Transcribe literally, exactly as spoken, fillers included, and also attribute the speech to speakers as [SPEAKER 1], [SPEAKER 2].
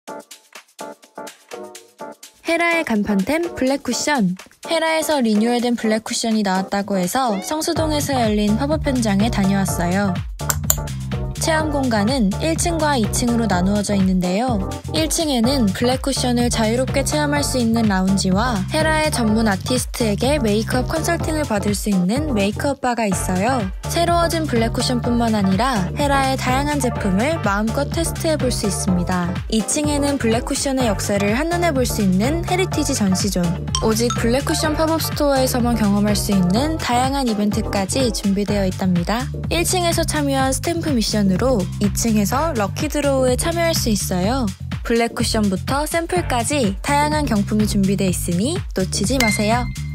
[SPEAKER 1] 헤라의 간판템 블랙 쿠션. 헤라에서 리뉴얼된 블랙 쿠션이 나왔다고 해서 성수동에서 열린 팝업 현장에 다녀왔어요. 체험 공간은 일 층과 이 층으로 나누어져 있는데요. 일 층에는 블랙 쿠션을 자유롭게 체험할 수 있는 라운지와 헤라의 전문 아티스트에게 메이크업 컨설팅을 받을 수 있는 메이크업 바가 있어요. 새로워진 블랙 쿠션뿐만 아니라 헤라의 다양한 제품을 마음껏 테스트해 볼 수 있습니다. 이 층에는 블랙 쿠션의 역사를 한눈에 볼 수 있는 헤리티지 전시존, 오직 블랙 쿠션 팝업 스토어에서만 경험할 수 있는 다양한 이벤트까지 준비되어 있답니다. 일 층에서 참여한 스탬프 미션으로 이 층에서 럭키드로우에 참여할 수 있어요. 블랙 쿠션부터 샘플까지 다양한 경품이 준비되어 있으니 놓치지 마세요.